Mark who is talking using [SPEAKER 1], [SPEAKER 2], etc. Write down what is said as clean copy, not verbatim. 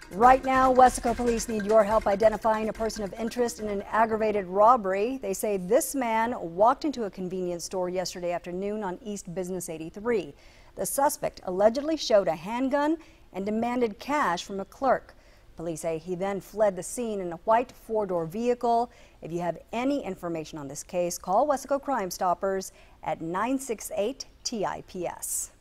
[SPEAKER 1] Right now, Weslaco police need your help identifying a person of interest in an aggravated robbery. They say this man walked into a convenience store yesterday afternoon on East Business 83. The suspect allegedly showed a handgun and demanded cash from a clerk. Police say he then fled the scene in a white four-door vehicle. If you have any information on this case, call Weslaco Crime Stoppers at 968-TIPS.